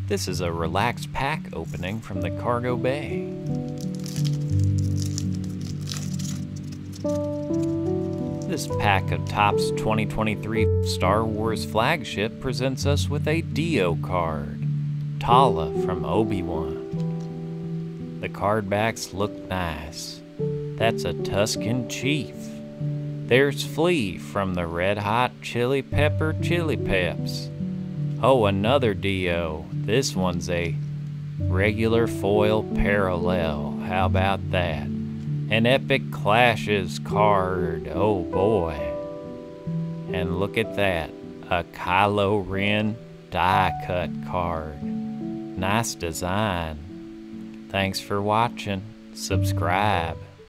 This is a relaxed pack opening from the cargo bay. This pack of Topps 2023 Star Wars Flagship presents us with a Dio card, Tala from Obi-Wan. The card backs look nice. That's a Tusken Chief. There's Flea from the Red Hot Chili Pepper Chili Peps. Oh, another Dio. This one's a regular foil parallel. How about that? An Epic Clashes card. Oh boy. And look at that. A Kylo Ren die cut card. Nice design. Thanks for watching. Subscribe.